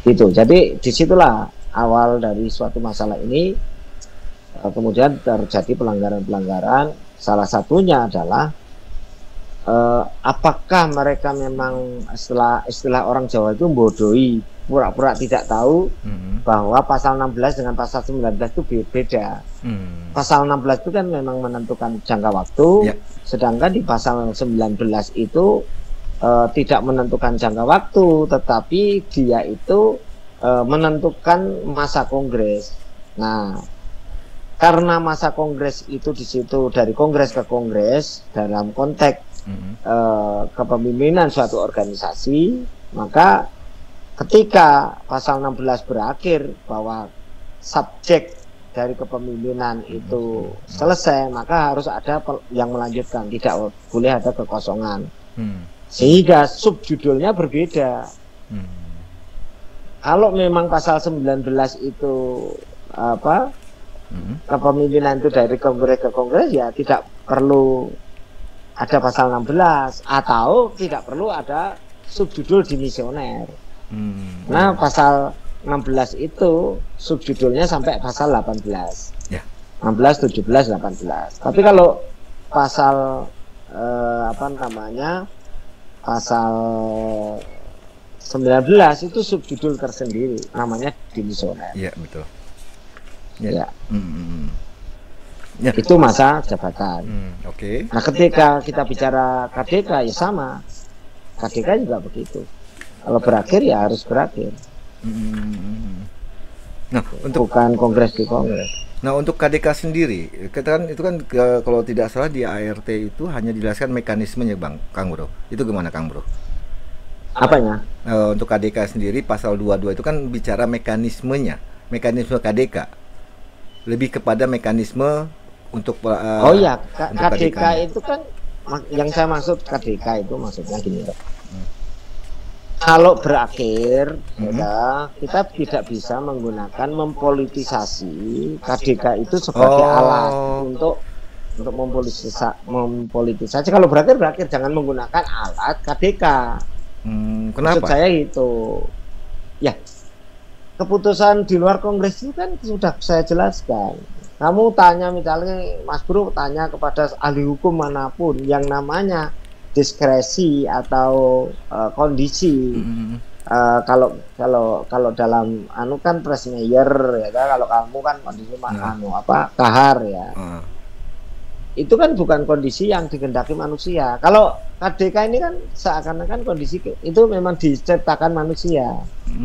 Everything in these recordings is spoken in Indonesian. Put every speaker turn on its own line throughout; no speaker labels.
Gitu. Jadi disitulah awal dari suatu masalah ini. Kemudian terjadi pelanggaran-pelanggaran. Salah satunya adalah apakah mereka memang istilah orang Jawa itu bodohi, pura-pura tidak tahu bahwa pasal 16 dengan pasal 19 itu beda. Pasal 16 itu kan memang menentukan jangka waktu, sedangkan di pasal 19 itu tidak menentukan jangka waktu, tetapi dia itu menentukan masa kongres. Nah, karena masa kongres itu di situ dari kongres ke kongres dalam konteks kepemimpinan suatu organisasi, maka ketika pasal 16 berakhir bahwa subjek dari kepemimpinan itu selesai, maka harus ada yang melanjutkan, tidak boleh ada kekosongan. Sehingga subjudulnya berbeda. Kalau memang pasal 19 itu kepemimpinan itu dari kongres ke kongres, ya tidak perlu ada pasal 16 atau tidak perlu ada subjudul dimisioner. Nah, pasal 16 itu subjudulnya sampai pasal 18. 16, 17, 18. Tapi kalau pasal pasal 19 itu subjudul tersendiri, namanya dimisioner.
Iya, betul.
Ya. Itu masa jabatan.
Oke.
Nah, ketika kita bicara KDK ya sama. KDK juga begitu. Kalau berakhir ya harus berakhir.
Nah,
bukan kongres di kongres.
Nah, untuk KDK sendiri, itu kan kalau tidak salah di ART itu hanya dijelaskan mekanismenya, Kang Bro. Itu gimana, Kang Bro?
Apanya?
Untuk KDK sendiri pasal 22 itu kan bicara mekanismenya, mekanisme KDK. Lebih kepada mekanisme untuk
KDK itu kan yang saya maksud KDK itu maksudnya gini loh. Kalau berakhir, ya, kita tidak bisa menggunakan mempolitisasi KDK itu sebagai alat untuk mempolitisasi. Kalau berakhir, jangan menggunakan alat KDK.
Kenapa?
Maksud saya itu, ya, keputusan di luar kongres itu kan sudah saya jelaskan. Kamu tanya misalnya, Mas Bro tanya kepada ahli hukum manapun yang namanya diskresi atau kondisi. Kalau dalam kan press mayor ya kan, kalau kamu kan kondisi kahar ya. Itu kan bukan kondisi yang dikehendaki manusia. Kalau KDK ini kan seakan-akan kondisi itu memang diciptakan manusia.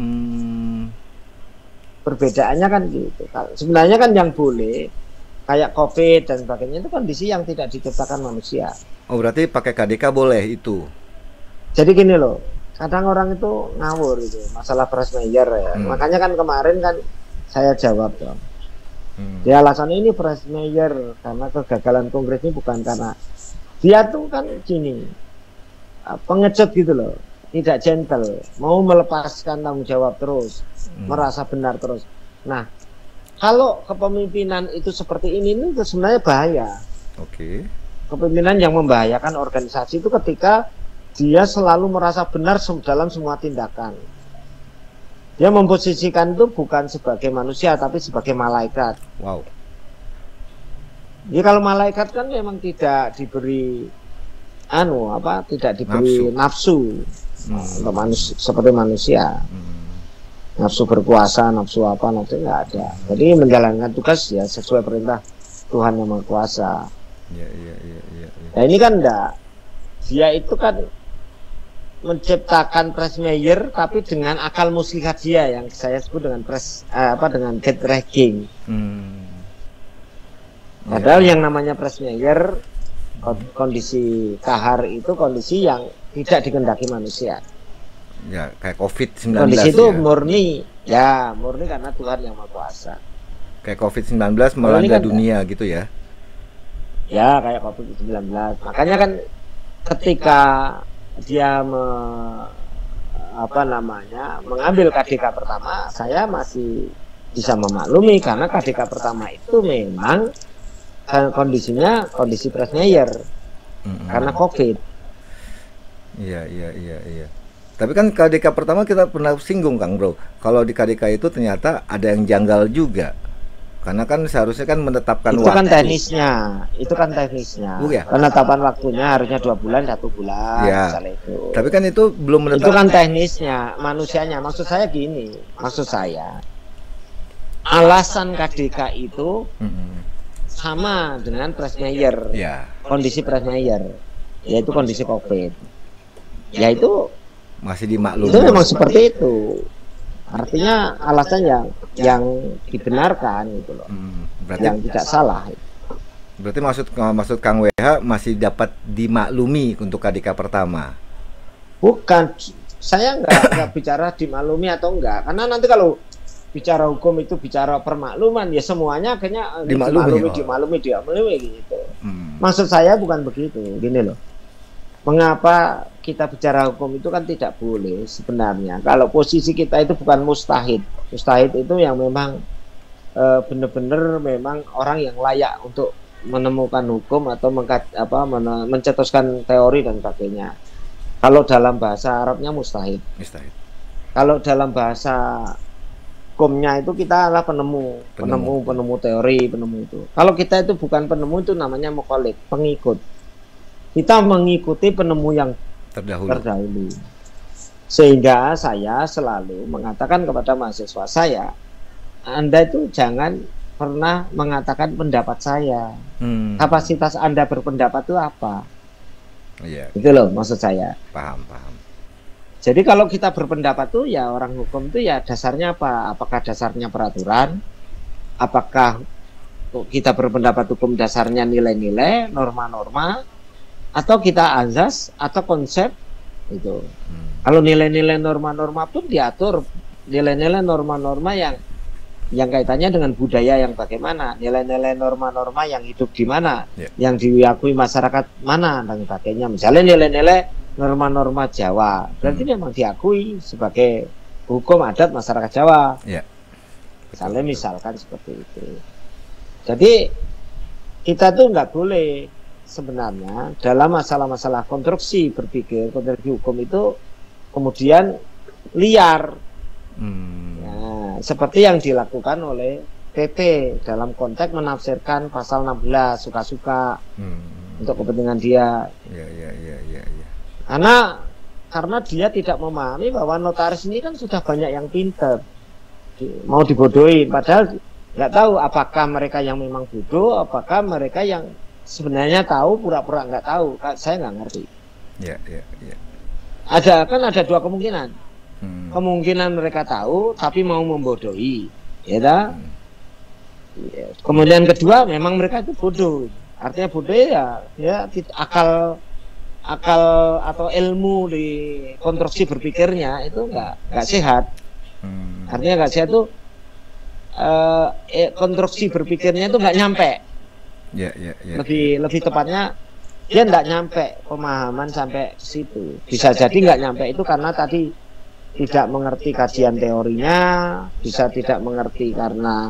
Perbedaannya kan gitu. Sebenarnya kan yang boleh kayak COVID dan sebagainya itu kondisi yang tidak diciptakan manusia.
Oh, berarti pakai KDK boleh itu.
Jadi gini loh, kadang orang itu ngawur gitu masalah press mayor ya. Makanya kan kemarin kan saya jawab dong. Dia alasan ini press mayor karena kegagalan kongres ini bukan karena dia tuh kan gini, pengecut gitu loh, tidak gentle, mau melepaskan tanggung jawab terus, merasa benar terus. Nah, kalau kepemimpinan itu seperti ini itu sebenarnya bahaya.
Oke.
Kepemimpinan yang membahayakan organisasi itu ketika dia selalu merasa benar dalam semua tindakan. Dia memposisikan itu bukan sebagai manusia tapi sebagai malaikat.
Wow.
Jadi kalau malaikat kan memang tidak diberi tidak diberi nafsu untuk seperti manusia. Nafsu berkuasa, nafsu nggak ada. Jadi menjalankan tugas ya sesuai perintah Tuhan Yang Maha Kuasa.
Iya.
Nah ini kan enggak. Dia itu kan menciptakan press mayor tapi dengan akal muslihat dia yang saya sebut dengan dengan gate ranking. Padahal yang namanya press mayor, kondisi kahar itu kondisi yang tidak dikehendaki manusia.
Ya, kayak COVID-19.
Kondisi itu murni karena Tuhan Yang Maha Kuasa.
Kayak COVID-19 melanda dunia gitu ya.
Ya, kayak COVID-19. Makanya kan ketika dia mengambil KDK pertama, saya masih bisa memaklumi karena KDK pertama itu memang kondisinya kondisi press mayor karena COVID.
Iya. Tapi kan KDK pertama kita pernah singgung Kang Bro. Kalau di KDK itu ternyata ada yang janggal juga. Karena kan seharusnya kan menetapkan
itu
waktu.
Kan teknisnya, itu kan teknisnya.
Ya?
Penetapan waktunya harusnya 2 bulan, 1 bulan,
ya.
misalnya itu.
Tapi kan itu belum menetapkan.
Itu kan teknisnya, manusianya. Maksud saya gini, alasan KDK itu sama dengan Presmeyer,
ya.
Kondisi Presmeyer, yaitu kondisi COVID. Yaitu
masih dimaklumi.
Itu memang seperti itu. Artinya alasan yang dibenarkan gitu loh.
Berarti,
yang tidak salah.
Berarti maksud Kang WH masih dapat dimaklumi untuk KDK pertama.
Bukan, saya nggak bicara dimaklumi atau enggak, karena nanti kalau bicara hukum itu bicara permakluman ya semuanya akhirnya dimaklumi gitu. Maksud saya bukan begitu, gini loh. Mengapa kita bicara hukum itu kan tidak boleh sebenarnya. Kalau posisi kita itu bukan mustahid. Mustahid itu yang memang benar-benar memang orang yang layak untuk menemukan hukum atau mencetuskan teori dan sebagainya. Kalau dalam bahasa Arabnya mustahid. Kalau dalam bahasa hukumnya itu kita adalah penemu teori, penemu itu. Kalau kita itu bukan penemu, itu namanya muqallid, pengikut. Kita mengikuti penemu yang terdahulu. Sehingga saya selalu mengatakan kepada mahasiswa saya, Anda itu jangan pernah mengatakan pendapat saya. Kapasitas Anda berpendapat itu apa? Itu loh maksud saya.
Paham.
Jadi kalau kita berpendapat tuh ya orang hukum itu ya dasarnya apa? Apakah dasarnya peraturan? Apakah kita berpendapat hukum dasarnya nilai-nilai, norma-norma? Atau kita azas atau konsep itu. Kalau nilai-nilai norma-norma pun diatur nilai-nilai norma-norma yang kaitannya dengan budaya yang bagaimana, nilai-nilai norma-norma yang hidup di mana, yang diakui masyarakat mana dan sebagainya. Misalnya nilai-nilai norma-norma Jawa, berarti memang diakui sebagai hukum adat masyarakat Jawa. Misalkan seperti itu. Jadi kita tuh nggak boleh sebenarnya dalam masalah-masalah konstruksi berpikir, konstruksi hukum itu kemudian liar. Seperti yang dilakukan oleh PP dalam konteks menafsirkan pasal 16 suka-suka untuk kepentingan dia. Karena dia tidak memahami bahwa notaris ini kan sudah banyak yang pinter, mau dibodohin, padahal nggak tahu apakah mereka yang memang bodoh, apakah mereka yang sebenarnya tahu pura-pura nggak tahu. Saya nggak ngerti. Ada dua kemungkinan. Kemungkinan mereka tahu tapi mau membodohi, Kemudian kedua, memang mereka itu bodoh. Artinya bodoh ya akal atau ilmu di konstruksi berpikirnya itu nggak sehat. Artinya nggak sehat itu konstruksi berpikirnya itu nggak nyampe. Lebih tepatnya dia nggak nyampe pemahaman sampai situ. Bisa jadi nggak nyampe itu karena tadi tidak mengerti kajian teorinya, bisa tidak mengerti karena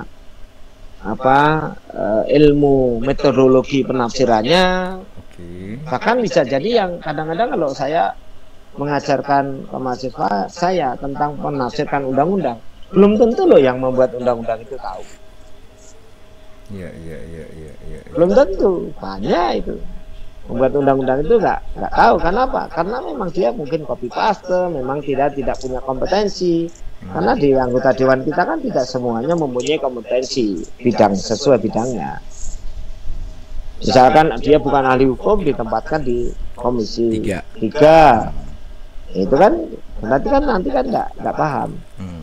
ilmu metodologi penafsirannya. Bahkan bisa jadi yang kadang-kadang kalau saya mengajarkan ke mahasiswa saya tentang menafsirkan undang-undang, belum tentu loh yang membuat undang-undang itu tahu. Belum tentu, banyak itu membuat undang-undang itu nggak tahu. Kenapa? Karena memang dia mungkin copy paste, memang tidak punya kompetensi. Karena di anggota dewan kita kan tidak semuanya mempunyai kompetensi bidang sesuai bidangnya. Misalkan dia bukan ahli hukum, ditempatkan di komisi 3. Itu kan berarti kan nanti kan nggak paham.